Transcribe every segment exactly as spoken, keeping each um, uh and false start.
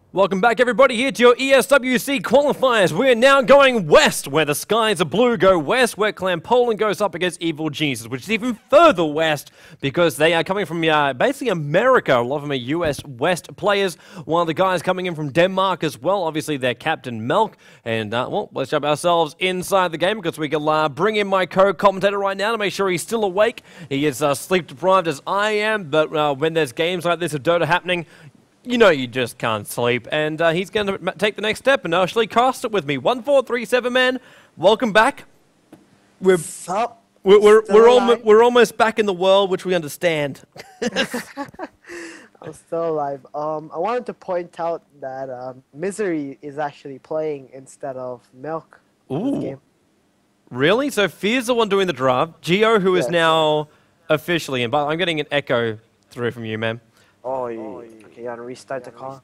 Welcome back, everybody, here to your E S W C qualifiers. We're now going west, where the skies are blue. Go west, where Clan Poland goes up against Evil Jesus, which is even further west because they are coming from uh, basically America. A lot of them are U S West players, while the guys coming in from Denmark as well. Obviously, they're Captain Melk. And, uh, well, let's jump ourselves inside the game because we can uh, bring in my co-commentator right now to make sure he's still awake. He is uh, sleep-deprived as I am, but uh, when there's games like this of Dota happening, you know you just can't sleep, and uh, he's going to take the next step and actually cast it with me. one four three seven, man. Welcome back. We're Sup? we're we're, Still we're, alive? almo we're almost back in the world, which we understand. I'm still alive. Um, I wanted to point out that um, Misery is actually playing instead of Milk. in this Ooh. game. Really? So Fear's the one doing the draft. Geo, who is Yes. now officially in, but I'm getting an echo through from you, man. Oh, you, okay. You want to restart the call?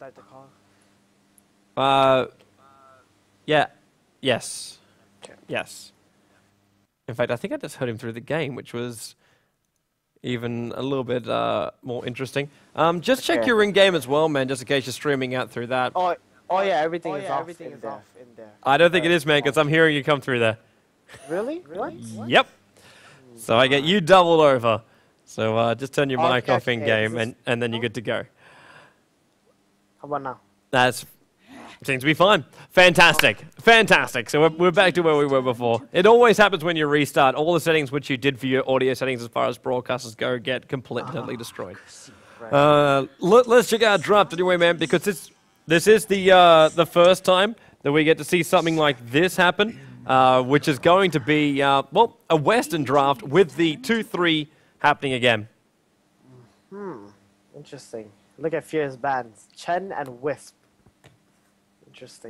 Uh, yeah, yes, Okay. yes. In fact, I think I just heard him through the game, which was even a little bit uh, more interesting. Um, just check Okay. your in-game as well, man, just in case you're streaming out through that. Oh, oh yeah. Everything Oh, is yeah, off. everything in is there. off in there. I don't think it is, man, because I'm hearing you come through there. Really? What? Yep. So I get you doubled over. So uh, just turn your mic Okay, off okay, in-game, this- and, and then you're good to go. How about now? That's seems to be fine. Fantastic. Fantastic. So we're, we're back to where we were before. It always happens when you restart. All the settings which you did for your audio settings as far as broadcasters go get completely destroyed. Right. Uh, let, let's check out draft anyway, man, because this this is the uh, the first time that we get to see something like this happen, uh, which is going to be uh, well a Western draft with the two three happening again. Hmm. Interesting. Look at Fear's bands. Chen and Wisp. Interesting.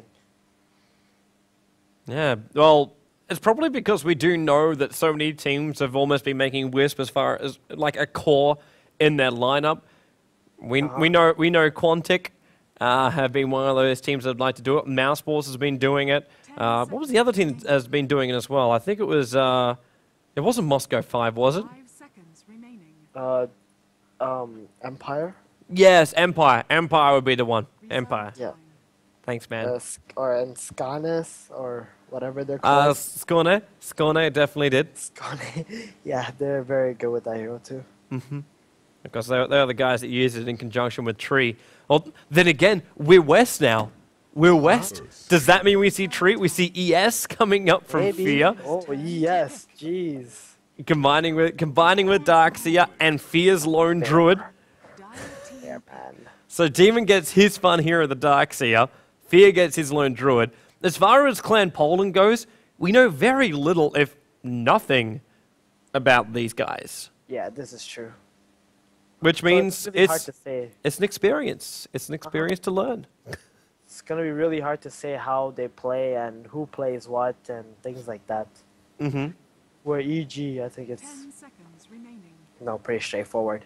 Yeah, well, it's probably because we do know that so many teams have almost been making Wisp as far as like a core in their lineup. We Uh-huh. we know we know Quantic uh, have been one of those teams that'd like to do it. Mouse Force has been doing it. Uh, what was the other team that has been doing it as well? I think it was uh, it wasn't Moscow Five, was it? Five seconds remaining. Uh, um, Empire. Yes, Empire. Empire would be the one. Empire. Yeah. Thanks, man. Uh, Sk- or and Skanes or whatever they're Uh, called. Skone, Skone definitely did. Skane. Yeah, they're very good with that hero too. Mm-hmm. Because they're, they're the guys that use it in conjunction with Tree. Well, then again, we're West now. We're West. Does that mean we see Tree? We see E S coming up from Maybe. Fear, Oh yes, jeez. combining with combining with Darkseer and Fear's Lone Druid. Yeah, man. So Demon gets his fun here at the Darkseer. Fear gets his Lone Druid. As far as Clan Poland goes, we know very little, if nothing, about these guys. Yeah, this is true. Which So means it's really hard it's to say. it's an experience. It's an experience to learn. It's gonna be really hard to say how they play and who plays what and things like that. Mm-hmm. Where E G, I think it's Ten seconds remaining. no pretty straightforward.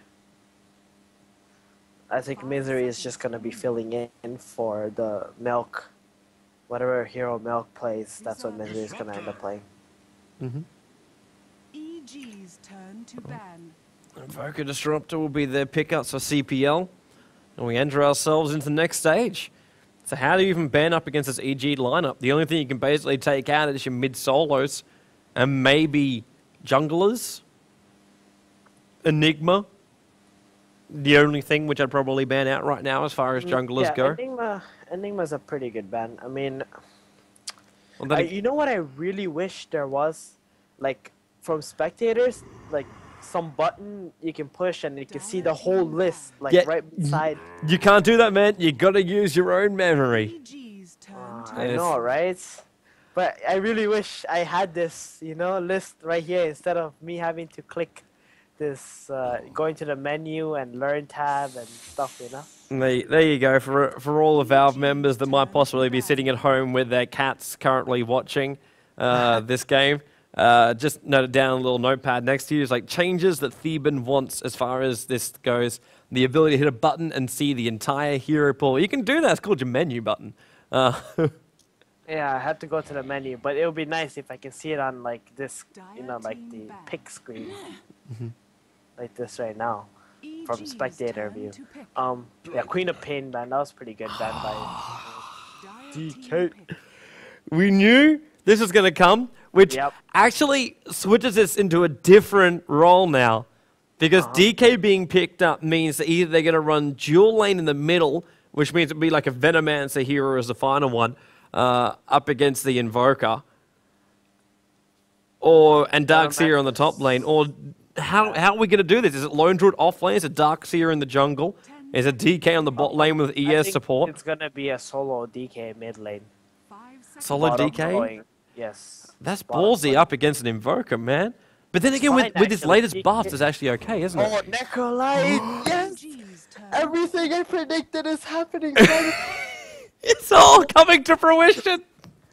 I think Misery is just gonna be filling in for the Milk. Whatever hero Milk plays, that's what Misery is gonna end up playing. Mm-hmm. E G's turn to ban. Invoker Disruptor will be their pickups for C P L, and we enter ourselves into the next stage. So how do you even ban up against this E G lineup? The only thing you can basically take out is your mid-solos, and maybe junglers, Enigma. The only thing which I'd probably ban out right now as far as junglers yeah, go. Enigma, Enigma's a pretty good ban. I mean, Well, then I, ag- you know what I really wish there was, like from spectators, like some button you can push and you can see the whole list, like Yeah, right beside. you can't do that, man. You gotta use your own memory. E G's turn Uh, to I Yes. know, right? But I really wish I had this, you know, list right here instead of me having to click this, uh, going to the menu and learn tab and stuff, you know. There, there you go. For for all the Valve members that might possibly be sitting at home with their cats currently watching uh, this game, uh, just note it down on a little notepad next to you. It's like changes that Theban wants as far as this goes. The ability to hit a button and see the entire hero pool. You can do that. It's called your menu button. Uh, Yeah, I had to go to the menu, but it would be nice if I can see it on like this, you know, like the Dire team pick screen, Mhm. like this right now. from spectator view. Um, yeah, Queen of Pain ban, that was pretty good ban by D K. We knew this was going to come, which Yep. actually switches us into a different role now. Because Uh-huh. D K being picked up means that either they're going to run dual lane in the middle, which means it'll be like a Venomancer hero as the final one, uh, up against the Invoker, or and Darkseer on the top lane, or how how are we going to do this? Is it Lone Druid off lane? Is it Darkseer in the jungle? Is it D K on the bot lane with E I S think support? It's gonna be a solo D K mid lane. Solid Bottom D K? going- Yes. That's Bottom ballsy going. up against an Invoker, man. But then again, with, fine, with his actually. latest D K buffs, it's actually okay, isn't it? Oh, Necrolite! Yes! G's turn. Everything I predicted is happening. son. It's all coming to fruition!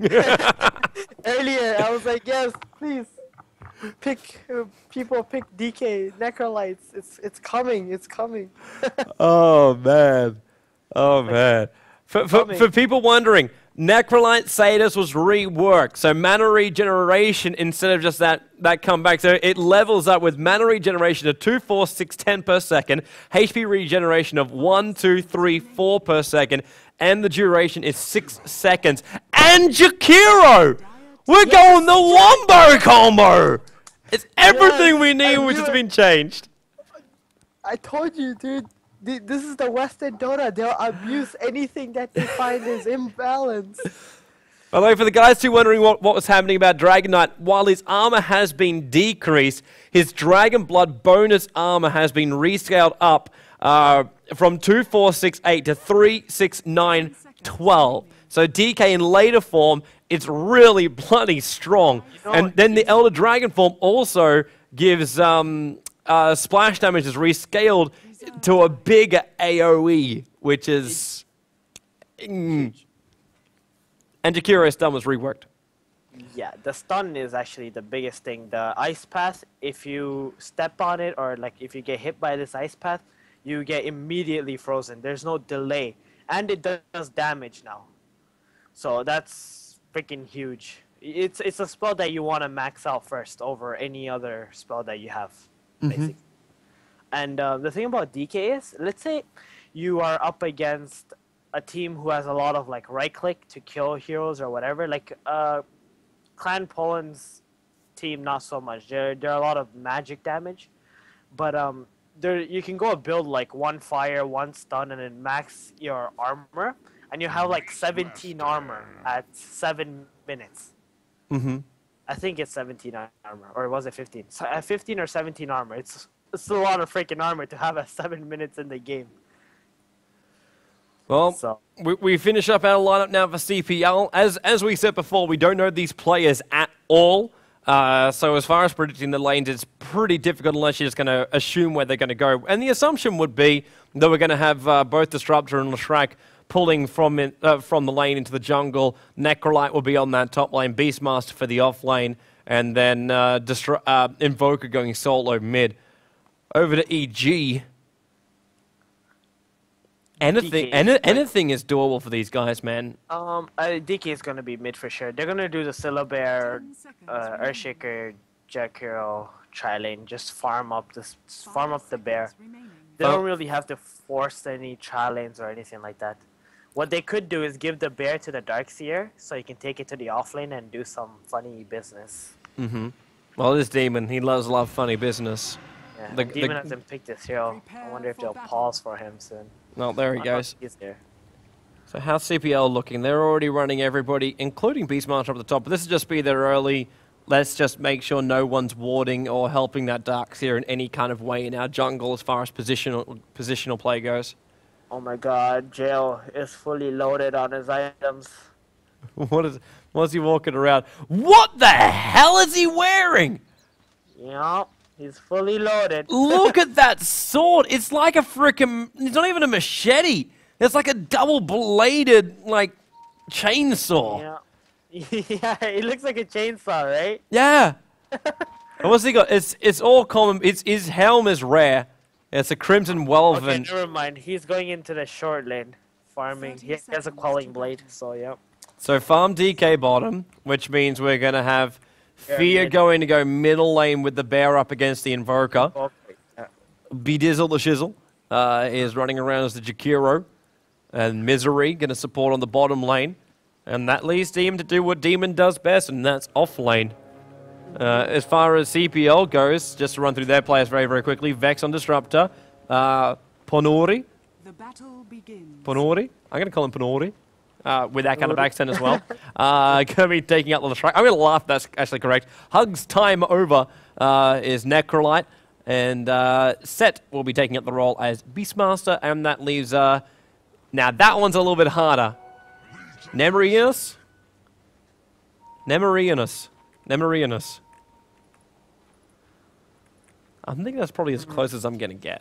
Earlier, I was like, yes, please. Pick, uh, people pick D K, Necrolites. It's it's coming, it's coming. Oh, man. Oh, man. For, for, Coming. for people wondering, Necrolite Satyrs was reworked. So mana regeneration instead of just that, that comeback. So it levels up with mana regeneration of two, four, six, ten per second, H P regeneration of one, two, three, four per second, and the duration is six seconds. And Jakiro! We're going the Wombo combo! It's everything Yes, we need, I which knew has it. been changed. I told you, dude. th- This is the Western Dota. They'll abuse anything that they find is imbalanced. Although for the guys who wondering what, what was happening about Dragon Knight, while his armor has been decreased, his Dragon Blood bonus armor has been rescaled up uh, from two four six eight to three six nine twelve. So D K in later form, it's really bloody strong. know, And then the Elder Dragon form also gives um, uh, splash damage is rescaled to a bigger A O E, which is... Mm. And Jakira's stun was reworked. Yeah, the stun is actually the biggest thing. The ice path, if you step on it or like if you get hit by this ice path, you get immediately frozen. There's no delay. And it does damage now. So that's freaking huge. It's it's a spell that you want to max out first over any other spell that you have, basically. And uh, the thing about D K is, let's say you are up against a team who has a lot of like right click to kill heroes or whatever. Like uh, Clan Poland's team, not so much. There there are a lot of magic damage, but um, there you can go build like one fire, one stun, and then max your armor, and you have like seventeen armor at seven minutes. Mm-hmm. I think it's seventeen armor, or was it fifteen? So, uh, fifteen or seventeen armor. It's it's a lot of freaking armor to have at seven minutes in the game. Well, So we, we finish up our lineup now for C P L. As as we said before, we don't know these players at all. Uh, so as far as predicting the lanes, it's pretty difficult unless you're just going to assume where they're going to go. And the assumption would be that we're going to have uh, both Disruptor and Leshrac pulling from it, uh, from the lane into the jungle. Necrolite will be on that top lane, Beastmaster for the off lane, and then uh, Destru- uh, Invoker going solo mid. Over to E G. Anything, D K any, is- anything is doable for these guys, man. um, uh, D K is gonna be mid for sure. They're gonna do the Syllabear, Ten seconds uh, remaining. Earthshaker, Jack Hero, tri lane. Just farm up this, farm up the Five bear. seconds remaining. They Oh. don't really have to force any tri lanes or anything like that. What they could do is give the bear to the Darkseer, so you can take it to the off lane and do some funny business. Mm-hmm. Well, this demon, he loves a lot of funny business. Yeah, The- the, Demon the- hasn't picked this hero. I wonder if they'll pause for him soon. Well, there he Oh, no, goes. He's there. So how's C P L looking? They're already running everybody, including Beastmaster up the top. But this will just be their early, let's just make sure no one's warding or helping that Darkseer in any kind of way in our jungle as far as positional, positional play goes. Oh my god, Jail is fully loaded on his items. What is, what's he walking around? What the hell is he wearing? Yup, he's fully loaded. Look at that sword. It's like a frickin', it's not even a machete. It's like a double-bladed, like, chainsaw. Yeah. Yeah, it looks like a chainsaw, right? Yeah. And what's he got? It's it's all common. It's his helm is rare. It's a crimson Okay, welven. never mind. He's going into the short lane, farming. He thirty has a seconds quelling to blade, go. so yep. So farm D K bottom, which means we're gonna have Yeah, Fear mid. going to go middle lane with the bear up against the Invoker. Okay. Yeah. Bedizzle the Shizzle uh, is running around as the Jakiro. And Misery going to support on the bottom lane. And that leaves Demon to do what Demon does best, and that's off lane. Uh, as far as C P L goes, just to run through their players very, very quickly. Vex on Disruptor. Uh, Ponori. The battle begins. Ponori. I'm going to call him Ponori. Uh, with that kind of accent as well. Uh, going to be taking out the track. I'm going to laugh, that's actually correct. Hugs time over uh, is Necrolite. And uh, Set will be taking up the role as Beastmaster. And that leaves... Uh, now, that one's a little bit harder. Nemorianus? Nemorianus. Nemorianus. I think that's probably as close as I'm going to get.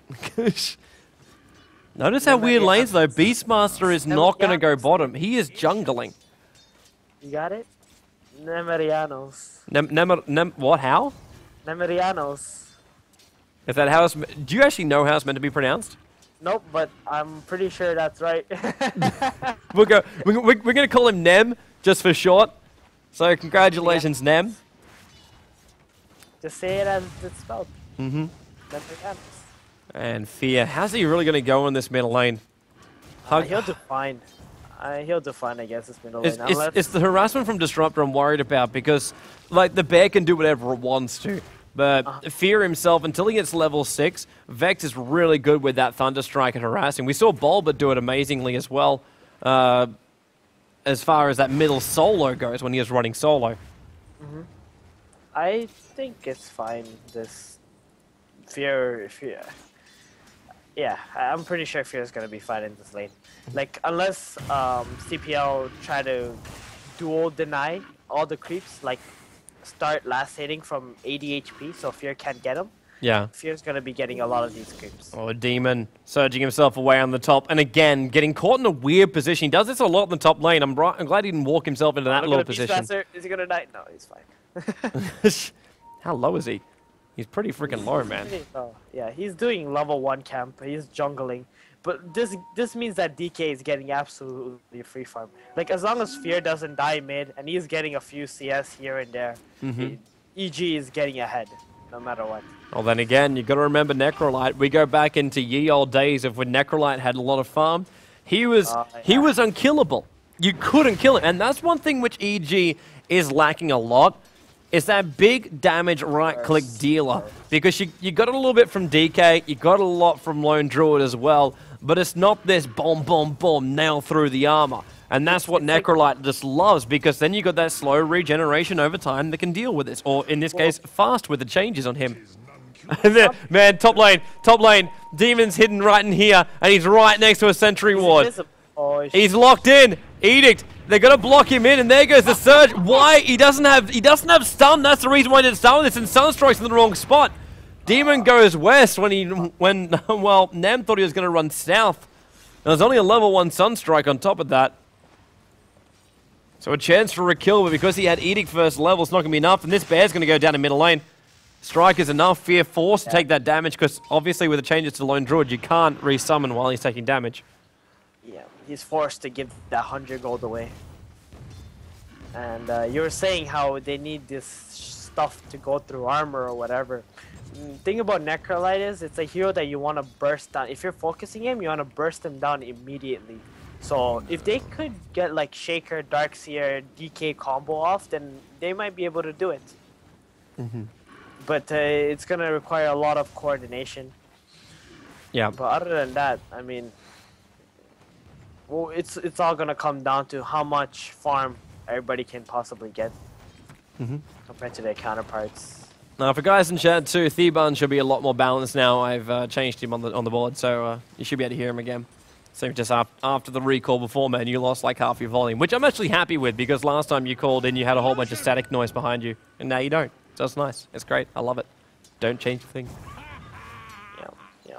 Notice how weird lanes, though. Beastmaster is not going to go bottom. He is jungling. You got it? Nemerianos. Nem, nem, nem, what, how? Nemerianos. Is that how it's... Do you actually know how it's meant to be pronounced? Nope, but I'm pretty sure that's right. We'll go, we're we're going to call him Nem, just for short. So congratulations, yeah. Nem. Just say it as it's spelled. Mm-hmm. Nemerianos. And Fear. How's he really going to go in this middle lane? Uh, he'll do fine. Uh, he'll do fine, I guess, this middle it's, lane. It's, it's the harassment from Disruptor I'm worried about, because like the bear can do whatever it wants to. But uh, Fear himself, until he gets level six, Vex is really good with that Thunder Strike and harassing. We saw Bulba do it amazingly as well, uh, as far as that middle solo goes when he was running solo. Mm-hmm. I think it's fine, this Fear... Fear. Yeah, I'm pretty sure Fear is going to be fine in this lane. Like, unless um, C P L try to dual deny all the creeps, like start last hitting from eighty H P so Fear can't get him. Yeah. Fear's going to be getting a lot of these creeps. Oh, Demon surging himself away on the top. And again, getting caught in a weird position. He does this a lot in the top lane. I'm, right, I'm glad he didn't walk himself into that Look little at the position. Beastmaster. Is he going to die? No, he's fine. How low is he? He's pretty freaking low, man. Oh, yeah, he's doing level one camp. He's jungling. But this this means that D K is getting absolutely free farm. Like, as long as Fear doesn't die mid, and he's getting a few C S here and there, mm-hmm. E G is getting ahead, no matter what. Well, then again, you got to remember Necrolite. We go back into ye old days of when Necrolite had a lot of farm. He was uh, yeah. he was unkillable. You couldn't kill him, and that's one thing which E G is lacking a lot. Is that big damage right-click dealer. Because you, you got it a little bit from D K, you got a lot from Lone Druid as well, but it's not this bomb, bomb, bomb, nail through the armor. And that's what Necrolite just loves, because then you got that slow regeneration over time that can deal with this, or in this case, fast with the changes on him. Man, top lane, top lane, Demon's hidden right in here, and he's right next to a sentry ward. He's locked in, Edict. They're gonna block him in, and there goes the surge. Why? He doesn't have he doesn't have stun. That's the reason why he didn't stun this, and Sunstrike's in the wrong spot. Demon goes west when he when well Nem thought he was gonna run south. There's only a level one Sunstrike on top of that. So a chance for a kill, but because he had Edict first level, it's not gonna be enough, and this bear's gonna go down in middle lane. Strike is enough. Fear forced to take that damage, because obviously with the changes to Lone Druid, you can't resummon while he's taking damage. Yeah, he's forced to give that hundred gold away. And uh, you were saying how they need this stuff to go through armor or whatever. The thing about Necrolite is, it's a hero that you want to burst down. If you're focusing him, you want to burst him down immediately. So if they could get like Shaker, Darkseer, D K combo off, then they might be able to do it. Mm-hmm. But uh, it's going to require a lot of coordination. Yeah. But other than that, I mean... Well, it's it's all gonna come down to how much farm everybody can possibly get mm-hmm. compared to their counterparts. Now, for guys in chat too, Theban should be a lot more balanced now. I've uh, changed him on the on the board, so uh, you should be able to hear him again. So just af after the recall before, man, you lost like half your volume, which I'm actually happy with, because last time you called in, you had a whole bunch of static noise behind you, and now you don't. So it's nice. It's great. I love it. Don't change a thing. Yeah,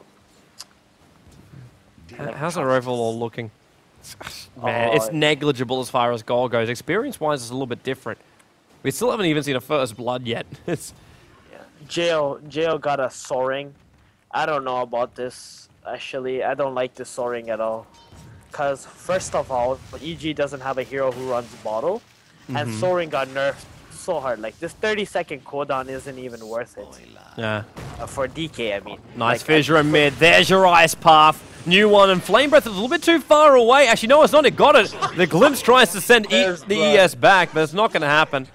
yeah. How's our overall looking? Man, oh, it's negligible as far as goal goes. Experience-wise, it's a little bit different. We still haven't even seen a first blood yet. It's yeah. Jail, Jail got a soaring. I don't know about this, actually. I don't like this soaring at all. Because, first of all, E G doesn't have a hero who runs bottle. Mm-hmm. And soaring got nerfed so hard. Like this thirty second cooldown isn't even worth it. Yeah. Uh, for D K, I mean. Nice like, fissure in mid. There's your ice path. New one, and Flame Breath is a little bit too far away. Actually, no, it's not. It got it. The Glimpse tries to send e the E S back, but it's not going to happen.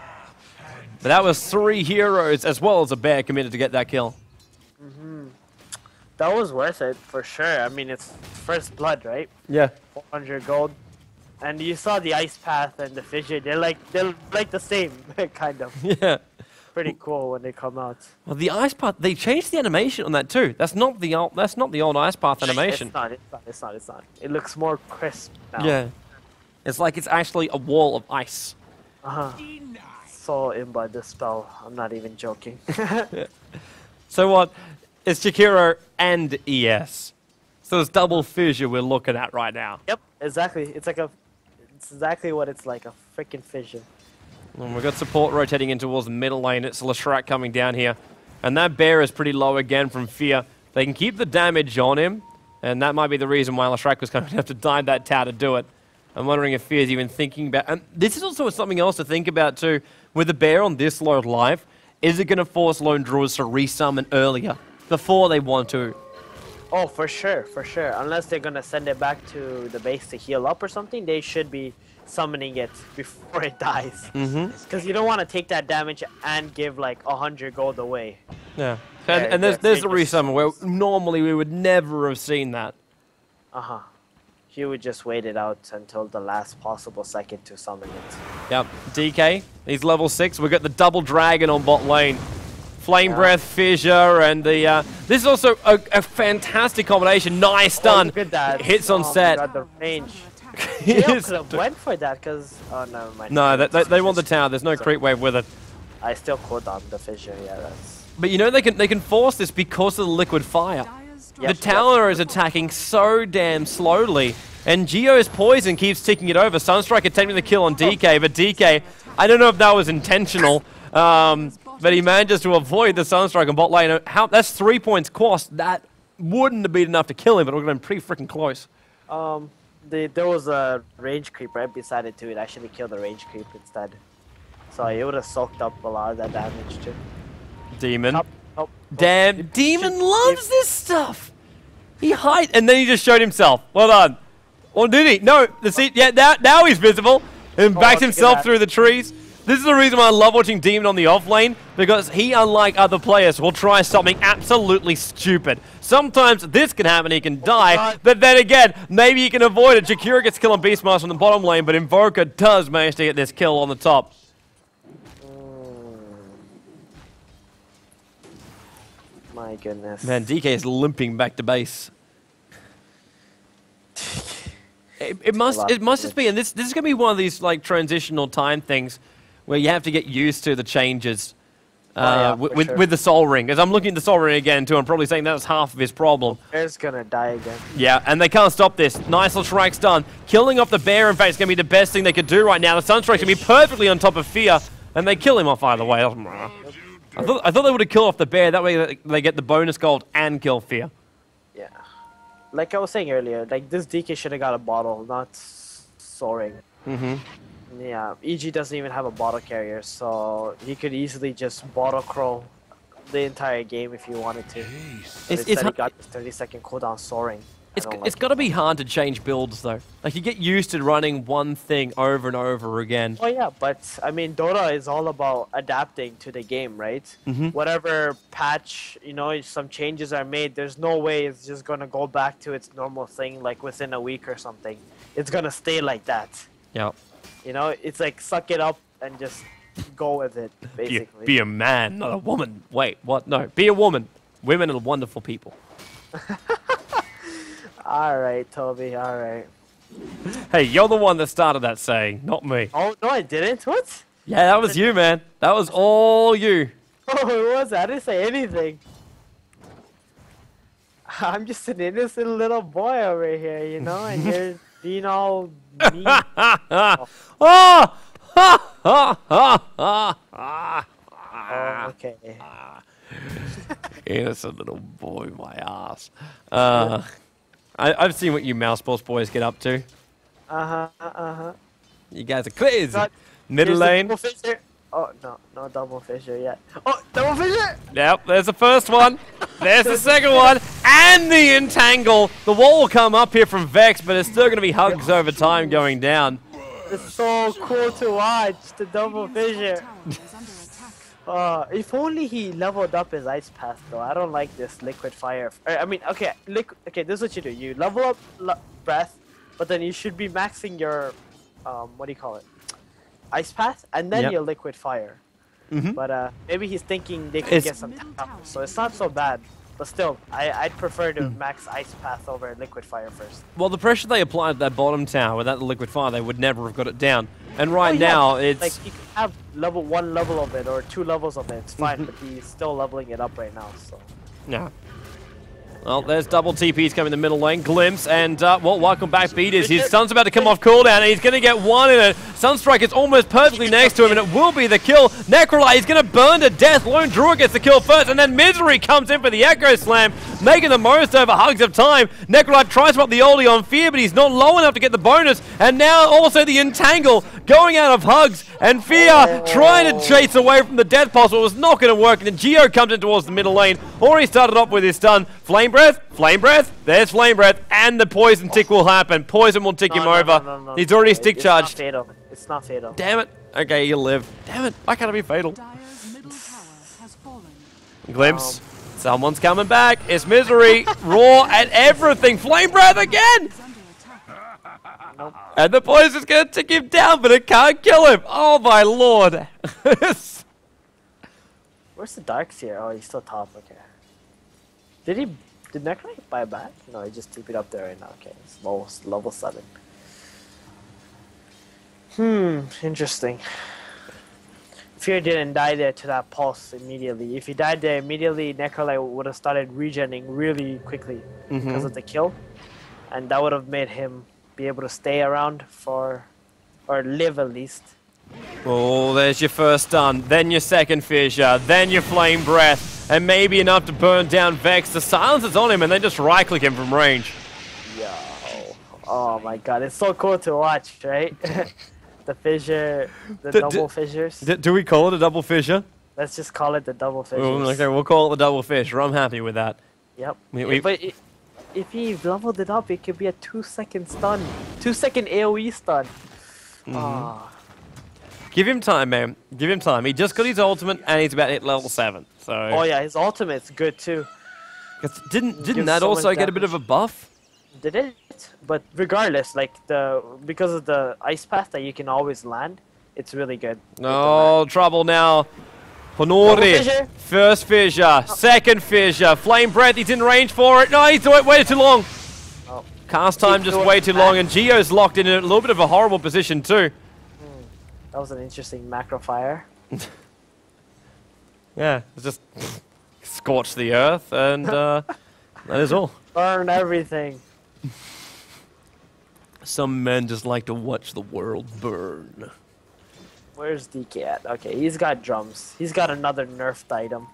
But that was three heroes as well as a bear committed to get that kill. Mm-hmm. That was worth it for sure. I mean, it's first blood, right? Yeah. four hundred gold. And you saw the ice path and the fissure. They're like they're like the same, kind of. Yeah. Pretty cool when they come out. Well, the ice path, they changed the animation on that too. That's not the old, that's not the old ice path animation. It's not, it's not, it's not, it's not. It looks more crisp now. Yeah. It's like it's actually a wall of ice. Uh-huh. So in by this spell. I'm not even joking. Yeah. So what? It's Jakiro and E S. So it's double fissure we're looking at right now. Yep, exactly. It's like a it's exactly what it's like, a freaking fissure. And we've got support rotating in towards the middle lane. It's Leshrac coming down here. And that bear is pretty low again from Fear. They can keep the damage on him. And that might be the reason why Leshrac was going to have to dive that tower to do it. I'm wondering if Fear's even thinking about... And this is also something else to think about too. With the bear on this low life, is it going to force lone druids to resummon earlier before they want to? Oh, for sure, for sure. Unless they're going to send it back to the base to heal up or something, they should be summoning it before it dies. Mm-hmm. Because you don't want to take that damage and give like a hundred gold away. Yeah. And, Yeah, and there's, yeah, there's the they just- resummon where normally we would never have seen that. Uh-huh. He would just wait it out until the last possible second to summon it. Yep. D K, he's level six. We've got the double dragon on bot lane. Flame Yeah. Breath, Fissure, and the... Uh, this is also a, a fantastic combination. Nice Oh, stun. look at that. Hits on Oh my set. God, the range. He They is- could have went for that because... Oh, never mind. no, they, they, they want the tower. There's no creep wave with it. I still quote on the fissure, yeah, that's... But you know they can they can force this because of the liquid fire. Dyer's Yeah. The tower is attacking so damn slowly, and Geo's poison keeps ticking it over. Sunstrike attempting the kill on D K, but D K, I don't know if that was intentional, um, but he manages to avoid the Sunstrike on bot lane. How, that's three points cost. That wouldn't have been enough to kill him, but it would have been pretty freaking close. Um, the, there was a range creep right beside it too. It actually killed the range creep instead. So it would have soaked up a lot of that damage too. Demon. Up, up, Damn, up. Demon Should- loves this stuff. He hide, and then he just showed himself. Well done. Or did he? No, the seat. Yeah, now, now he's visible and Oh, backs look at himself that. through the trees. This is the reason why I love watching Demon on the off lane, because he, unlike other players, will try something absolutely stupid. Sometimes this can happen, he can die, God. but then again, maybe he can avoid it. Jakiro gets kill on Beastmaster on the bottom lane, but Invoker does manage to get this kill on the top. My goodness. Man, D K is limping back to base. It, it must lot it must of just be, and this this is gonna be one of these like transitional time things where you have to get used to the changes uh, Oh, yeah, wi- for with sure. with the Soul Ring. As I'm looking at the Soul Ring again too, I'm probably saying that's half of his problem. Bear's gonna die again. Yeah, and they can't stop this. Nice little strike's done. Killing off the bear, in fact, is gonna be the best thing they could do right now. The Sunstrike's gonna be perfectly on top of Fear, and they kill him off either way. I thought I thought they would have killed off the bear. That way they- they get the bonus gold and kill Fear. Yeah. Like I was saying earlier, like this D K should have got a bottle, not s- soaring. Mm-hmm. Yeah, E G doesn't even have a bottle carrier, so he could easily just bottle crow the entire game if he wanted to. But It's, instead it's, he hu- got this thirty second cooldown soaring. I it's, don't it's like got to be hard to change builds, though. Like, you get used to running one thing over and over again. it. Oh yeah, but I mean Dota is all about adapting to the game, right? Mhm. Whatever patch, you know, some changes are made, there's no way it's just gonna go back to its normal thing like within a week or something. It's gonna stay like that. Yeah. You know, it's like suck it up and just go with it, Be, basically. be a man, not a woman. Wait, what? No, be a woman. Women are wonderful people. All right, Toby. All right. Hey, you're the one that started that saying, not me. Oh no, I didn't. What? Yeah, that was you, man. That was all you. Oh, it was. I didn't say anything. I'm just an innocent little boy over here, you know, and you're being all mean. oh! Ha! Ha! Ha! Ha! Ha! Oh, okay. Innocent little boy, my ass. Uh, I, I've seen what you mouse sports boys get up to. Uh huh. Uh huh. You guys are crazy. Got- Middle Here's the lane. double fissure. Oh, no, no double fissure yet. Oh, double fissure! Yep, there's the first one. There's the second one. And the entangle. The wall will come up here from Vex, but it's still going to be Hugs over time going down. It's so cool to watch, the double fissure. Tower is under attack. Uh, if only he leveled up his ice path though. I don't like this liquid fire. Uh, I mean, okay, liquid. Okay, this is what you do. You level up lo breath, but then you should be maxing your, um, what do you call it? Ice path, and then Yep. your liquid fire. Mm-hmm. But uh, maybe he's thinking they could It's- get some tap, so it's not so bad. But still, I I'd prefer to Mm. max ice path over liquid fire first. Well, the pressure they applied to that bottom tower without the liquid fire, they would never have got it down. And right Oh, yeah, now, it's... like you can have level one level of it or two levels of it. It's fine, Mhm. but he's still leveling it up right now. So. Yeah. Well, there's double T Ps coming in the middle lane. Glimpse, and, uh, well, welcome back, Beaters. His Sun's about to come off cooldown, and he's going to get one in it. Sunstrike is almost perfectly next to him, and it will be the kill. Necrolite is going to burn to death. Lone Druid gets the kill first, and then Misery comes in for the Echo Slam, making the most over Hugs of time. Necrolite tries to put the oldie on Fear, but he's not low enough to get the bonus. And now also the Entangle going out of Hugs, and Fear trying to chase away from the Death Pulse, but it was not going to work. And then Geo comes in towards the middle lane. Already started off with his stun. Flame Breath, Flame Breath, there's Flame Breath, and the Poison Tick will happen. Poison will tick No, him no, over. no, no, no, He's already no, stick it's charged. Not fatal. It's not fatal. Damn it. Okay, you live. Damn it. Why can't it be fatal? Dire's middle tower has fallen. Glimpse. Someone's coming back. It's Misery. Raw and everything. Flame Breath again. Is under attack. Nope. And the poison's going to tick him down, but it can't kill him. Oh, my lord. Where's the Darks here? Oh, he's still top. Okay. Did he? Did Necrolite buy back? No, he just TP'd up there right now. Okay, it's level, level seven. Hmm, interesting. Fear didn't die there to that pulse immediately. If he died there immediately, Necrolite would have started regening really quickly because Mhm. of the kill, and that would have made him be able to stay around for, or live at least. Oh, there's your first stun, then your second fissure, then your Flame Breath, and maybe enough to burn down Vex. The silence is on him, and then just right-click him from range. Yo. Oh my god, it's so cool to watch, right? The fissure, the D- d- double fissures. D do we call it a double fissure? Let's just call it the double fissures. Oh, okay, we'll call it the double fissure. I'm happy with that. Yep. We- we- But i if he leveled it up, it could be a two-second stun, two-second AOE stun. Mm-hmm. Ah, Give him time, man. Give him time. He just got his ultimate, and he's about to hit level seven. So, oh yeah, his ultimate's good too. 'Cause didn't didn't Gives that so also much get a bit of a damage. buff? Did it? But regardless, like the because of the ice path that you can always land, it's really good. No trouble now. Double Honori, fissure. first fissure, second fissure, Flame Breath, he's in range for it. No, he's wait- waited too long. Oh, Cast time Keep just doing way too that. long, and Geo's locked in a little bit of a horrible position too. that was an interesting macro fire. Yeah, it's just scorch the earth, and uh, that is all. Burn everything. Some men just like to watch the world burn. Where's D K at? Okay, he's got drums. He's got another nerfed item.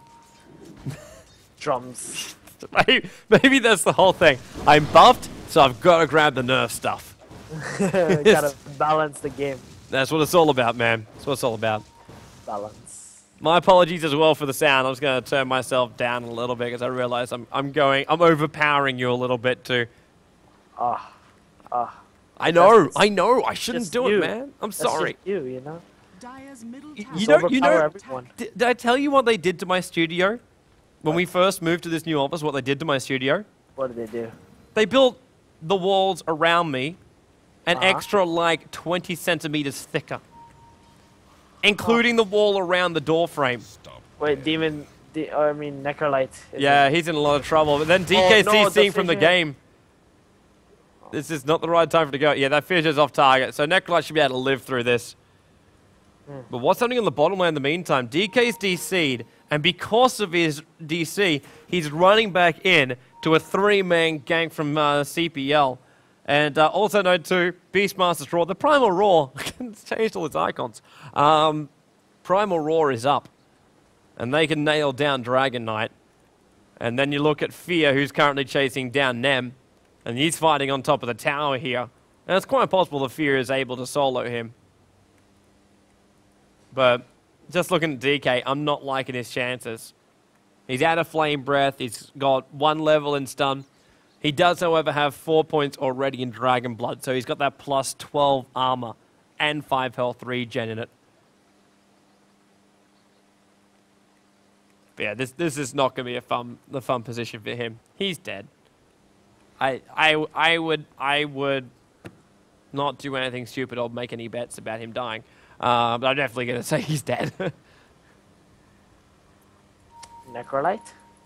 Drums. Maybe, maybe that's the whole thing. I'm buffed, so I've got to grab the nerf stuff. Gotta balance the game. That's what it's all about, man. That's what it's all about. Balance. My apologies as well for the sound. I'm just going to turn myself down a little bit because I realize I'm, I'm going, I'm overpowering you a little bit too. Ah, ah. I know, That's- I know. I shouldn't just do you. it, man. I'm That's sorry. just you, you know. Dire's middle Y- tower you Just know, you know, overpower everyone. Did, did I tell you what they did to my studio? When we first moved to this new office, what they did to my studio? What did they do? They built the walls around me an Uh-huh. extra like twenty centimeters thicker, including the wall around the door frame. Wait, demon. De oh, I mean, Necrolite. is Yeah, it? he's in a lot of trouble. But then D K C no, the seeing from the fissure. game. This is not the right time for it to go. Yeah, that fissure's off target. So Necrolite should be able to live through this. Hmm. But what's happening on the bottom lane in the meantime? D K's D C'd, and because of his D C, he's running back in to a three-man gank from uh, C P L. And uh, also note too, Beastmaster's Roar. The Primal Roar, it's changed all its icons. Um, Primal Roar is up. And they can nail down Dragon Knight. And then you look at Fear, who's currently chasing down Nem. And he's fighting on top of the tower here. And it's quite possible that Fear is able to solo him. But just looking at D K, I'm not liking his chances. He's out of Flame Breath. He's got one level in stun. He does, however, have four points already in Dragon Blood, so he's got that plus twelve armor and five health regen in it. But yeah, this this is not going to be a fun the fun position for him. He's dead. I I I would I would not do anything stupid or make any bets about him dying. Uh, but I'm definitely going to say he's dead. Necrolite?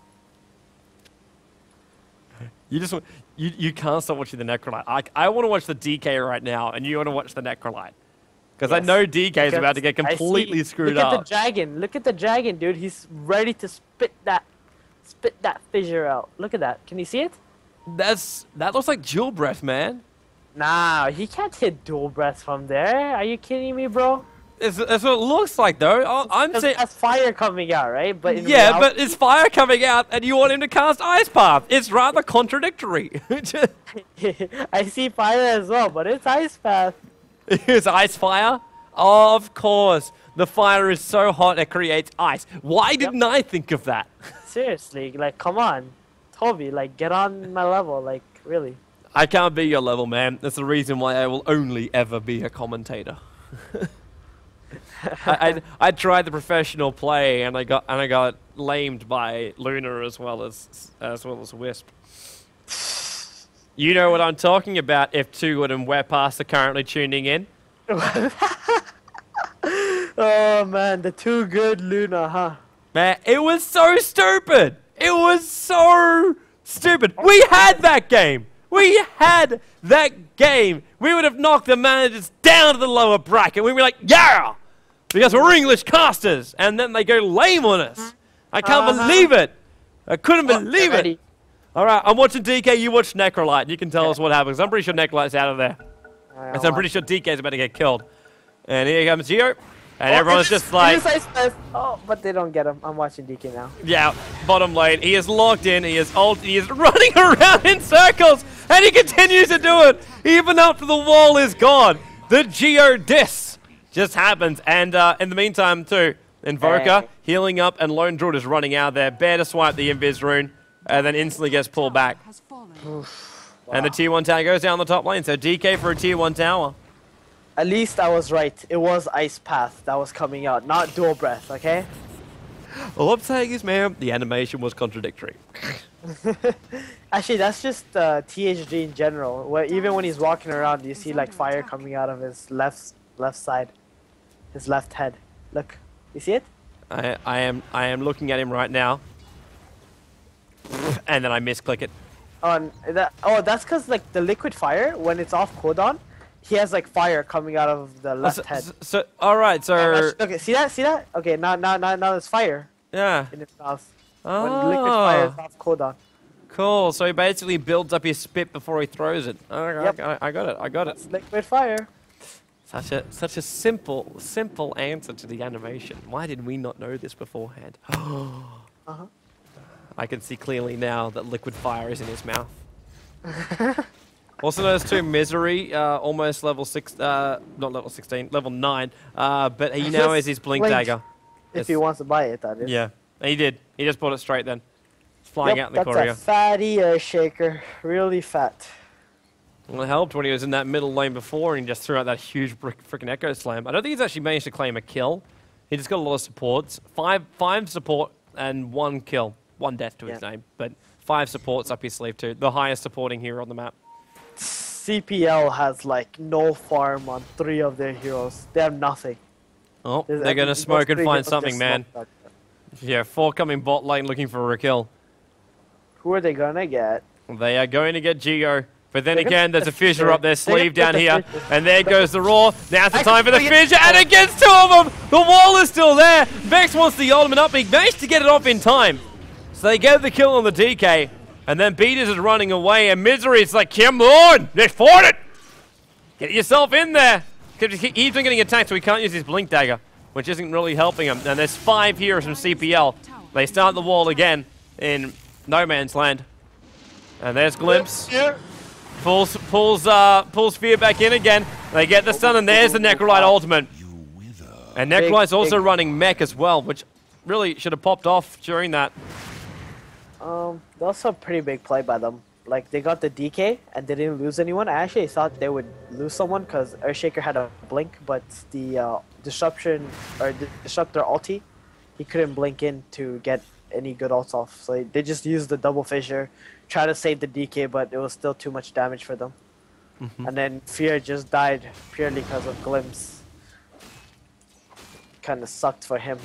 You just want, you you can't stop watching the Necrolite. I I want to watch the D K right now, and you want to watch the Necrolite because I Yes. know D K is Because about to get I see- completely screwed Look up. at the dragon. Look at the dragon, dude. He's ready to spit that, spit that fissure out. Look at that. Can you see it? That's that looks like Dual Breath, man. Nah, he can't hit dual breath from there. Are you kidding me, bro? It's, that's what it looks like, though. I- I'm 'Cause saying, that's fire coming out, right? But in yeah, but reality- it's fire coming out, and you want him to cast Ice Path. It's rather contradictory. I see fire as well, but it's ice path. Is ice fire? Of course. The fire is so hot it creates ice. Why didn't I think of that? Seriously, like, come on, Toby, like, get on my level, like, really. I can't be your level, man. That's the reason why I will only ever be a commentator. I, I I tried the professional play and I got and I got lamed by Luna as well as as well as Wisp. You know what I'm talking about if Too Good and Wepass are currently tuning in. Oh man, the too good Luna, huh? Man, it was so stupid. It was so stupid. We had that game. We had that game. We would have knocked the managers down to the lower bracket. We were like, yeah, because we're English casters. And then they go lame on us. I can't Uh-huh. believe it. I couldn't Oh, believe it. ready. All right, I'm watching D K. You watch Necrolite. You can tell us what happens. I'm pretty sure Necrolite's out of there. Alright, And so I'm I'll pretty sure D K's about to get killed. And here comes Gio. And Oh, everyone's it is- just like, it is ice path. Oh, but they don't get him. I'm watching D K now. yeah, bottom lane. He is locked in. He is ult. He is running around in circles, and he continues to do it even after the wall is gone. The Geo diss just happens, and uh, in the meantime, too, Invoker Hey. healing up, and Lone Druid is running out there. Bear to swipe the Invis rune, and then instantly gets pulled back. Has fallen. And the tier one tower goes down the top lane. So D K for a tier one tower. At least I was right. It was ice path that was coming out, not dual breath. Okay. All I'm saying is, man, the animation was contradictory. Actually, that's just uh, T H D in general. Where even when he's walking around, you see like fire coming out of his left left side, his left head. Look, you see it? I, I am I am looking at him right now, and then I misclick it. Oh, and that, oh, that's because like the liquid fire when it's off cooldown, he has like fire coming out of the left so, head. so, so all right, so Okay, see that? See that? Okay, now now now now there's fire yeah, in his mouth. When liquid fire is oh, off cooldown. cool. So he basically builds up his spit before he throws it. Oh, I, Yep. I, I got it. I got it. It's liquid fire. Such a such a simple simple answer to the animation. Why did we not know this beforehand? Uh-huh. I can see clearly now that liquid fire is in his mouth. Also knows too, Misery, uh, almost level six, uh, not level sixteen, level nine. Uh, but he now has his blink Blink. dagger. If he It's- wants to buy it, that is. Yeah, he did. He just bought it straight then. It's flying Yep, out in the that's courier. a fatty air shaker. Really fat. Well, it helped when he was in that middle lane before and he just threw out that huge freaking Echo Slam. I don't think he's actually managed to claim a kill. He just got a lot of supports. Five, five support and one kill. One death to his Yeah. name. But five supports up his sleeve too. The highest supporting hero on the map. C P L has like no farm on three of their heroes. They have nothing. Oh, There's- they're going to those smoke and three find heroes something, just man. smoked out. Yeah, four coming bot lane looking for a kill. Who are they gonna get? They are going to get Geo. But then They're gonna again, there's get a the fissure fissure. up their They're gonna sleeve get down the here. fissure. And there goes the Roar. Now's the I time for the can see it. fissure. And it gets two of them. The wall is still there. Vex wants the ultimate up. He managed to get it off in time. So they get the kill on the D K. And then Beaters is running away. And Misery is like, come on, let's fought it. Get yourself in there. 'Cause he- He's been getting attacked, so he can't use his Blink Dagger, which isn't really helping him. And there's five heroes from C P L. They start the wall again in No Man's Land. And there's Glimpse. Yeah. Pulls, pulls, uh, pulls Fear back in again. They get the stun, and there's the Necrolite ultimate. And Big, Necrolite's also big- running mech as well, which really should have popped off during that. Um, that was a pretty big play by them. Like, they got the D K and they didn't lose anyone. I actually thought they would lose someone because Earthshaker had a blink, but the uh, disruption or the disruptor ulti, he couldn't blink in to get any good ults off. So they just used the double fissure, try to save the D K, but it was still too much damage for them. Mm-hmm. And then Fear just died purely because of Glimpse. Kind of sucked for him.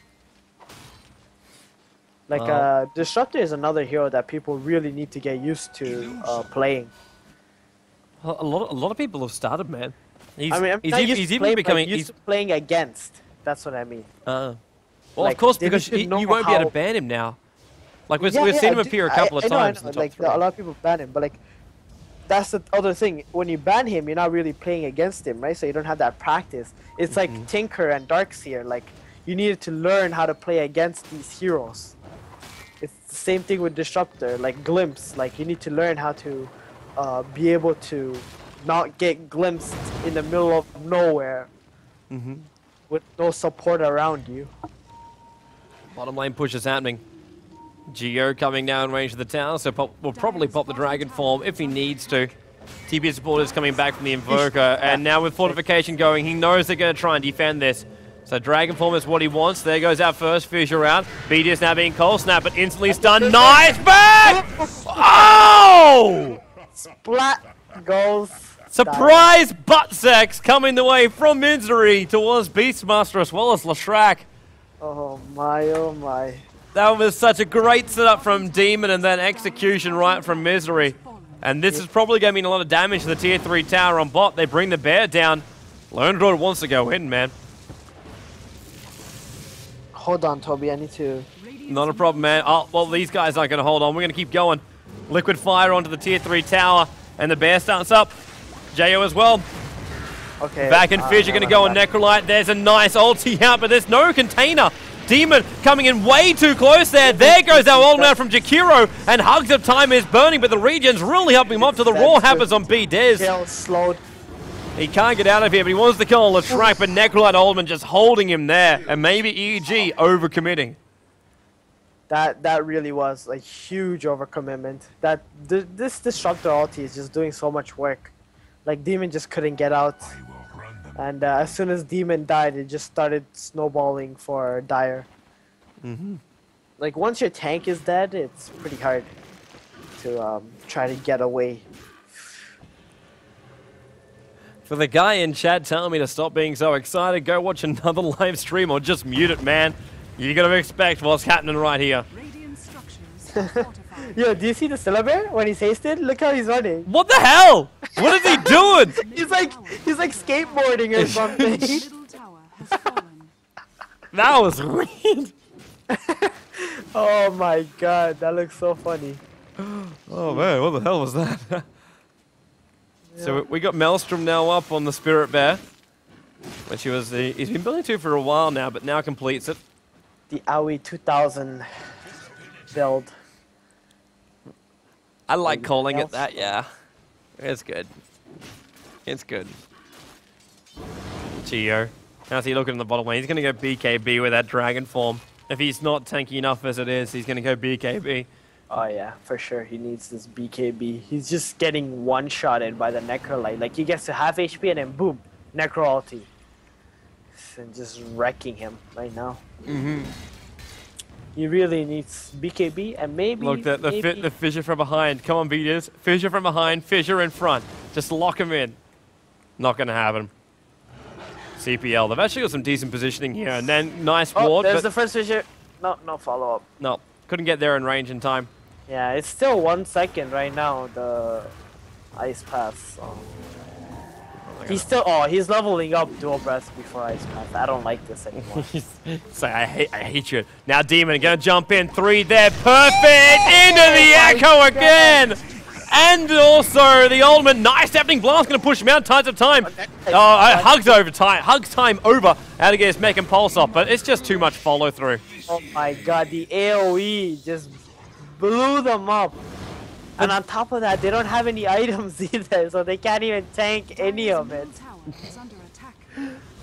Like, Wow. uh, Disruptor is another hero that people really need to get used to uh, playing. A a lot, a lot of people have started, man. He's, I mean, I'm he's, not even, used he's to even playing, but becoming. used He's, to playing against. That's what I mean. uh, well, like, of course, they because need to you, know you won't be able how- to ban him now. Like we've, Yeah, we've yeah, seen I him do- appear a I- couple of I know, I times in know, the top like, three. a lot of people ban him, but like, that's the other thing. When you ban him, you're not really playing against him, right? So you don't have that practice. It's Mm-hmm. like Tinker and Darkseer. Like, you needed to learn how to play against these heroes. It's the same thing with Disruptor, like Glimpse. Like, you need to learn how to uh, be able to not get glimpsed in the middle of nowhere Mm-hmm. with no support around you. Bottom lane push is happening. Geo coming now in range of the tower, so pop, will probably pop the dragon form if he needs to. T P S supporters coming back from the Invoker, and now with fortification going, he knows they're going to try and defend this. So dragon form is what he wants. There goes our first fissure out. B D S now being cold snap, but instantly stunned. Nice back! Oh! Splat goes. Surprise butt sex coming the way from Misery towards Beastmaster as well as Lashrak. Oh my, oh my. That was such a great setup from Demon and then execution right from Misery. And this is probably going to mean a lot of damage to the tier three tower on bot. They bring the bear down. Lone Droid wants to go in, man. Hold on, Toby. I need to. Not a problem, man. Oh, well, these guys aren't going to hold on. We're going to keep going. Liquid fire onto the tier three tower. And the bear starts up. J O as well. Okay. Back and uh, Fizz are going to never go on mind. Necrolite. There's a nice ulti out, but there's no container. Demon coming in way too close there. There goes our old man from Jakiro. And Hugs of Time is burning, but the regen's really helping him up to the raw That's happens good. on B Dez. Kill slowed. He can't get out of here, but he wants to kill Latrak, but Necrolite Oldman just holding him there. And maybe E G overcommitting. That that really was a huge overcommitment. That th this disruptor ulti is just doing so much work. Like Demon just couldn't get out, and uh, as soon as Demon died, it just started snowballing for Dire. Mm-hmm. Like once your tank is dead, it's pretty hard to um, try to get away. For the guy in chat telling me to stop being so excited, go watch another live stream or just mute it, man. You gotta expect what's happening right here. Radiant structures are fortified. Yo, do you see the Syllabear when he's hasted? Look how he's running. What the hell? What is he doing? He's like he's like skateboarding or something. Middle tower has fallen. That was weird. Oh my god, that looks so funny. Oh man, what the hell was that? So we got Maelstrom now up on the Spirit Bear, which he was the, he's been building to for a while now, but now completes it. The Aoi two thousand build. I like Anything calling else? it that, yeah. It's good. It's good. Geo. How's he looking in the bottom lane? He's going to go B K B with that dragon form. If he's not tanky enough as it is, he's going to go B K B. Oh yeah, for sure. He needs this B K B. He's just getting one-shotted by the Necrolite. Like he gets to half H P and then boom, Necro ulti. And just wrecking him right now. Mm-hmm. He really needs B K B and maybe. Look, the, the, fi maybe the fissure from behind. Come on, beaters. Fissure from behind, fissure in front. Just lock him in. Not going to happen. C P L. They've actually got some decent positioning here. And then nice oh, ward, there's but the first fissure. No, no follow up. no. Couldn't get there in range in time. Yeah, it's still one second right now. The ice pass. So. He's still. Oh, he's leveling up dual breath before ice pass. I don't like this anymore. Say, I hate, I hate you. Now Demon gonna jump in. Three there. Perfect! Into the my echo God. again! And also the Ultimate. Nice happening blast. Gonna push him out tons of time. Oh, uh, Hugs over time. Hugs time over. Out to get his mech and pulse off, but it's just too much follow through. Oh my god, the AoE just blew them up. And on top of that, they don't have any items either, so they can't even tank any of it. Middle tower is under attack.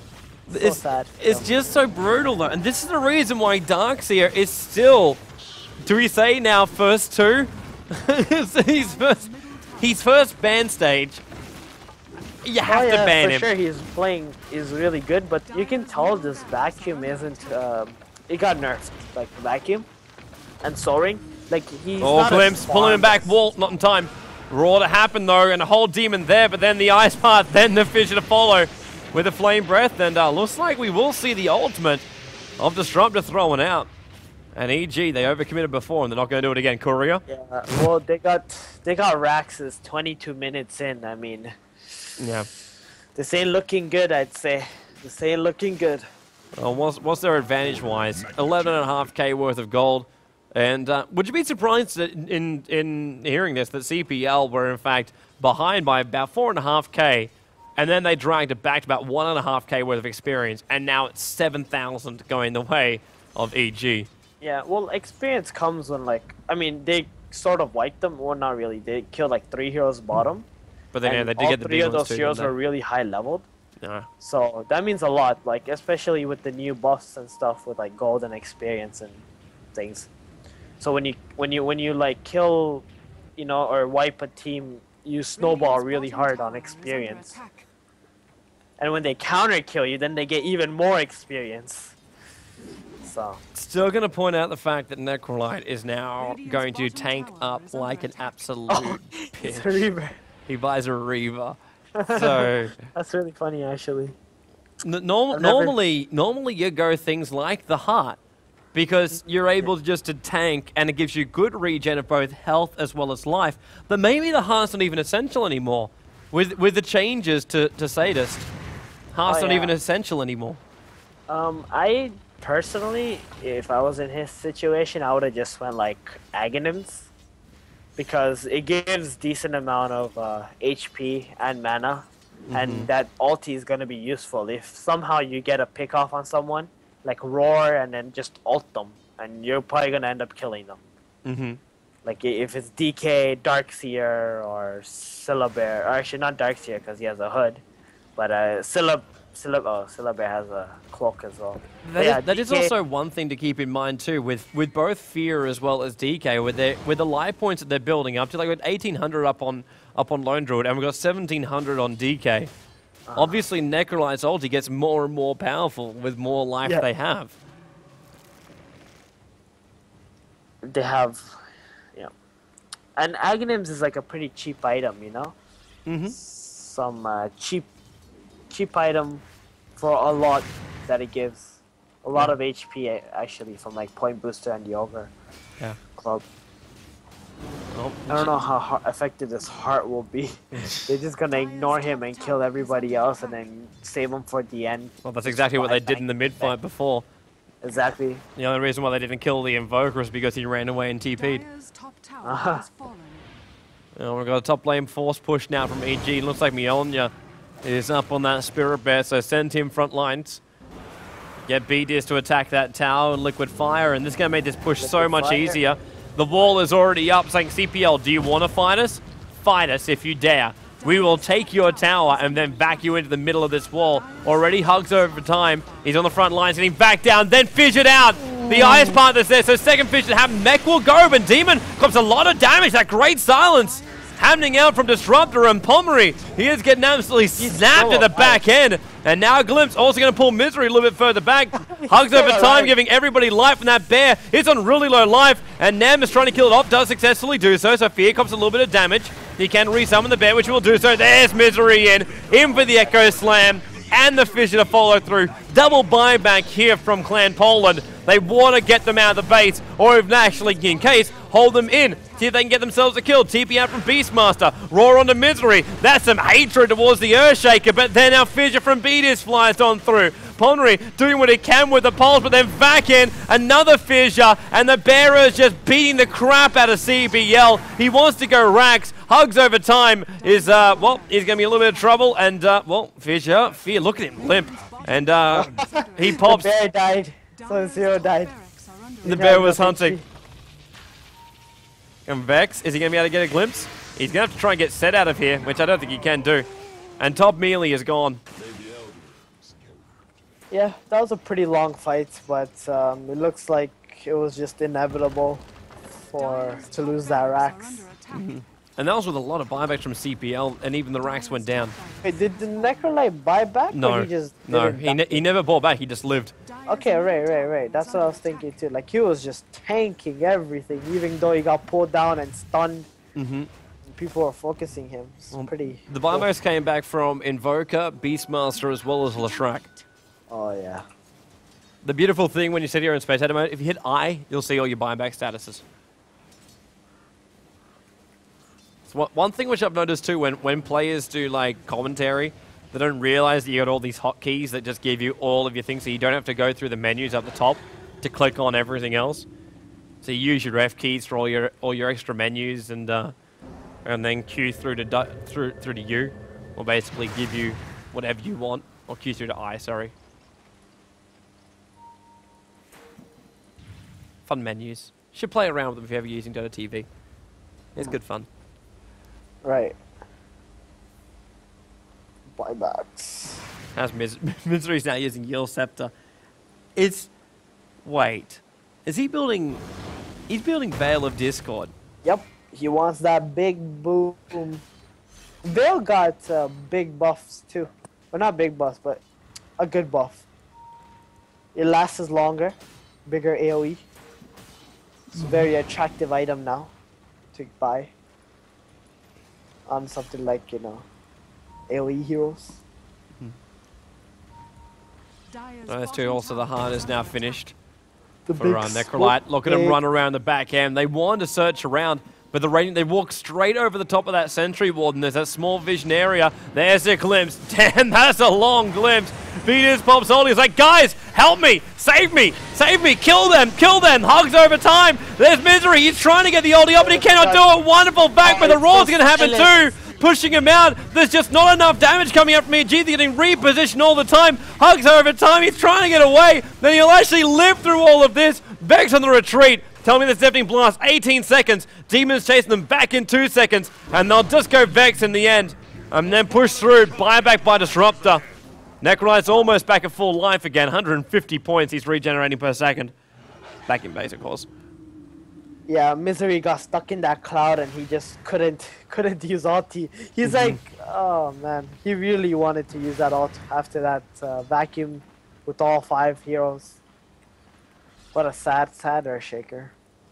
So sad. It's just so brutal though, and this is the reason why Darkseer is still, do we say now first two? he's first, he's first ban stage. You have oh, yeah, to ban for him. sure he's playing is really good, but you can tell this vacuum isn't. Um, it got nerfed, like vacuum and soaring. Like he's. Oh, not a glimpse, pulling him back. Walt, not in time. Raw to happen though, and a whole demon there, but then the ice path, then the fissure to follow with a flame breath, and uh, looks like we will see the ultimate of Disruptor throwing out. And E G, they overcommitted before, and they're not going to do it again. Courier. Yeah. Well, they got they got Raxus twenty-two minutes in. I mean. Yeah. This ain't looking good, I'd say. This ain't looking good. Uh, what's, what's their advantage-wise? eleven and a half K worth of gold. And uh, would you be surprised that in, in hearing this that C P L were, in fact, behind by about four and a half K, and then they dragged it back to about one and a half K worth of experience, and now it's seven thousand going the way of E G. Yeah, well, experience comes when, like, I mean, they sort of wiped them. Well, not really. They killed, like, three heroes bottom. But then, yeah, they did all get the three big of ones those too, heroes didn't are really high leveled. they? Yeah. So that means a lot, like especially with the new buffs and stuff with like gold and experience and things. So when you when you when you like kill, you know, or wipe a team, you snowball really hard on experience. And when they counter kill you, then they get even more experience. So Still going to point out the fact that Necrolite is now going to tank up like an absolute oh, it's a bitch. Reaver. He buys a Reaver. So That's really funny, actually. n norm I've never- normally, normally you go things like the heart, because you're able just to tank, and it gives you good regen of both health as well as life. But maybe the heart's not even essential anymore, with with the changes to to Sadist. Heart's Oh, not yeah. even essential anymore. Um, I personally, if I was in his situation, I would have just went like Aghanims, because it gives decent amount of uh, H P and mana, and that ulti is gonna be useful if somehow you get a pick off on someone, like roar and then just ult them, and you're probably gonna end up killing them. Mm-hmm. Like i- if it's D K, Darkseer, or Syllabear, or actually not Darkseer because he has a hood, but uh, Syllab, Syllab, oh, Syllabear has a cloak as well. But That, yeah, is, that is D K also one thing to keep in mind too, with with both Fear as well as D K, with their with the life points that they're building up to. Like with eighteen hundred up on up on Lone Druid, and we've got seventeen hundred on D K. Uh-huh. Obviously, Necrolite's ulti gets more and more powerful with more life Yeah. they have. They have, yeah, and Aghanims is like a pretty cheap item, you know. Mm-hmm. Some uh, cheap, cheap item for a lot that it gives. A lot of H P a- actually from like Point Booster and the Ogre Yeah. Club. Oh, I don't know how har effective this heart will be. They're just gonna ignore him and kill everybody else, and then save him for the end. well, that's exactly what they did in the mid fight before. Exactly. The only reason why they didn't kill the Invoker is because he ran away and T P'd. Dire's top tower Uh-huh. has fallen. Oh, we've got a top lane force push now from E G. Looks like Mjolnir is up on that Spirit Bear, so send him front lines. Get B-Dis to attack that tower and Liquid Fire, and this is going to make this push so Liquid much Fire. easier. The wall is already up, saying, C P L, do you want to fight us? Fight us if you dare. We will take your tower and then back you into the middle of this wall. Already hugs over time. He's on the front lines, getting back down, then fissured out. The ice part that's there, so second fissure happened. Mech will go, but Demon cops a lot of damage. That great silence happening out from Disruptor, and Pomery, he is getting absolutely snapped so at the alive. back end. And now Glimpse also going to pull Misery a little bit further back. Hugs so over time, alive. giving everybody life from that bear. It's on really low life, and Nem is trying to kill it off, does successfully do so, so Fear cops a little bit of damage. He can resummon the bear, which he will do so. There's Misery in, in for the Echo Slam, and the fissure to follow through. Double buyback here from Clan Poland. They want to get them out of the base, or if actually, in case, hold them in. See if they can get themselves a kill. T P out from Beastmaster. Roar onto Misery. That's some hatred towards the Earthshaker, but then our fissure from Beatis flies on through. Ponry doing what he can with the pulse, but then back in another fissure, and the bearer is just beating the crap out of C B L. He wants to go Rax. Hugs over time is, uh, well, he's going to be a little bit of trouble, and, uh, well, Fissure, Fear, look at him limp, and, uh, he pops. The bear died. So Zero died. Barracks are under The He bear had was no hunting. H P. And Vex, is he going to be able to get a glimpse? He's going to have to try and get set out of here, which I don't think he can do. And top melee is gone. Yeah, that was a pretty long fight, but um, it looks like it was just inevitable for to lose that Rax. And that was with a lot of buybacks from C P L, and even the Rax went down. Wait, did the Necrolite buy back? No, or he just no, didn't he, ne die? he never bought back, he just lived. Okay, right, right, right. That's what I was thinking too. Like, he was just tanking everything, even though he got pulled down and stunned. Mm-hmm. People were focusing him. It's Well, pretty. The cool. buybacks came back from Invoker, Beastmaster, as well as Leshrac. Oh, yeah. The beautiful thing when you sit here in Spectator mode, if you hit I, you'll see all your buyback statuses. So what, one thing which I've noticed too, when, when players do like commentary, they don't realize that you got all these hotkeys that just give you all of your things, so you don't have to go through the menus up the top to click on everything else. So you use your F keys for all your all your extra menus, and uh, and then Q through to du through through to U, will basically give you whatever you want, or Q through to I. Sorry. Fun menus. Should play around with them if you're ever using Dota T V. It's good fun. Right. Buybacks. How's Mis Misery's now using Yield Scepter? It's... Wait. Is he building... He's building Veil of Discord. Yep. He wants that big boom. Vale got uh, big buffs too. Well, not big buffs, but a good buff. It lasts longer. Bigger A O E. It's a very attractive item now to buy on something like, you know, A O E heroes. Those two, also the Hahn is now finished The for big uh, Necrolite. Look at him big- run around the back end. They wanted to search around, but the Radiant, they walk straight over the top of that Sentry Warden. There's that small vision area. There's a glimpse. Damn, that's a long glimpse. Venus pops on. He's like, guys, help me, save me, save me, kill them, kill them. Hugs over time. There's Misery. He's trying to get the oldie up, but he cannot do it. Wonderful back, but the roar's going to happen too. Pushing him out. There's just not enough damage coming up from E G. They're getting repositioned all the time. Hugs over time. He's trying to get away. Then he'll actually live through all of this. Vex on the retreat. Tell me this Deafening Blast. eighteen seconds. Demons chasing them back in two seconds. And they'll just go Vex in the end. And then push through. Buyback by Disruptor. Necrolite's almost back at full life again. one hundred fifty points he's regenerating per second. Back in base, of course. Yeah, Misery got stuck in that cloud and he just couldn't couldn't use ulti. He's like, oh man, he really wanted to use that ult after that uh, vacuum with all five heroes. What a sad, sad Earthshaker.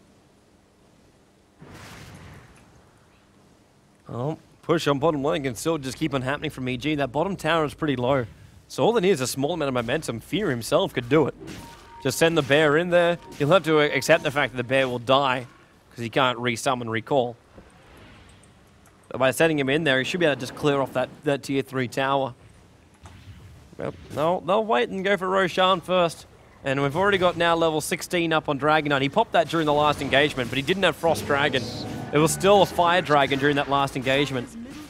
Oh, push on bottom lane can still just keep on happening from E G. That bottom tower is pretty low. So all they need is a small amount of momentum. Fear himself could do it. Just send the bear in there. He'll have to accept the fact that the bear will die because he can't resummon recall. But by setting him in there, he should be able to just clear off that, that tier three tower. Well, no, they'll wait and go for Roshan first. And we've already got now level sixteen up on Dragon Knight. He popped that during the last engagement, but he didn't have Frost Dragon. It was still a Fire Dragon during that last engagement.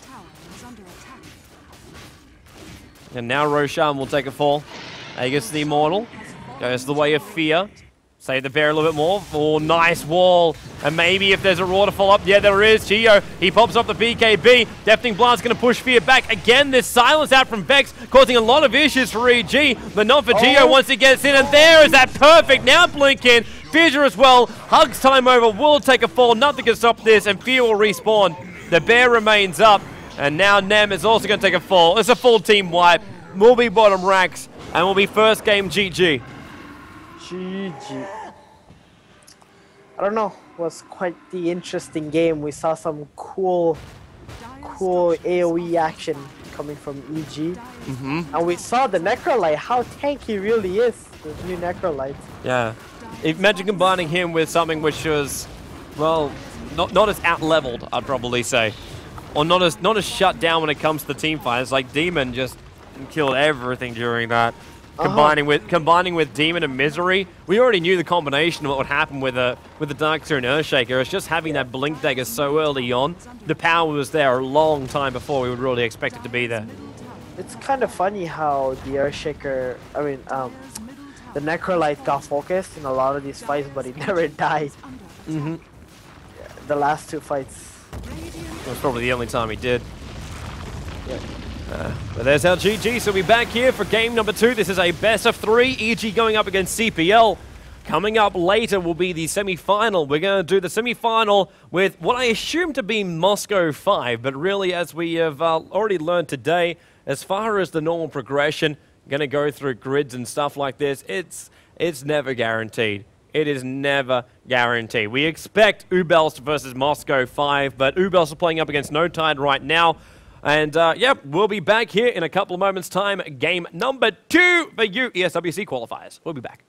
And now Roshan will take a fall. Aegis the Immortal goes the way of Fear. Save the bear a little bit more. Oh, nice wall. And maybe if there's a Roar to follow up. Yeah, there is. Geo, he pops up the B K B. Deafening Blast going to push Fear back. Again, there's silence out from Vex, causing a lot of issues for E G. But not for Geo Oh. once he gets in. And there is that perfect. Now blink in. Fissure as well. Hugs time over. Will take a fall. Nothing can stop this. And Fear will respawn. The bear remains up. And now Nem is also going to take a fall. It's a full team wipe. Will be bottom racks. And will be first game G G. G G. I don't know. It was quite the interesting game. We saw some cool, cool A O E action coming from E G. Mm-hmm. And we saw the Necrolite, how tanky really is, the new Necrolite. Yeah. Imagine combining him with something which was, well, not not as out-leveled, I'd probably say. Or not as not as shut down when it comes to the team fights. Like Demon just killed everything during that. Uh-huh. Combining with combining with Demon and Misery, we already knew the combination of what would happen with a with the Darkseer and Earthshaker. It's just having that Blink Dagger so early on. The power was there a long time before we would really expect it to be there. It's kind of funny how the Earthshaker, I mean, um, the Necrolite got focused in a lot of these fights, but he never died. Mm-hmm. The last two fights. It was probably the only time he did. Yeah. But there's our G G, so we'll be back here for game number two. This is a best of three, E G going up against C P L. Coming up later will be the semi-final. We're going to do the semi-final with what I assume to be Moscow five, but really, as we have uh, already learned today, as far as the normal progression, going to go through grids and stuff like this, it's, it's never guaranteed. It is never guaranteed. We expect Ubelst versus Moscow five, but Ubelst are playing up against Notide right now. And, uh, yep, we'll be back here in a couple of moments' time. Game number two for you, E S W C qualifiers. We'll be back.